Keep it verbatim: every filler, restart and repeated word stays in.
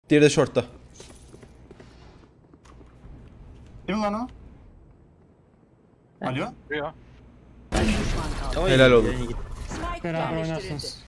Diğeri de short'ta. Değil mi lan o? Alo? Duyuyor. Tamam, Helal iyi, olsun. iyi. Spike Beraber yerleştirildi. oynarsınız.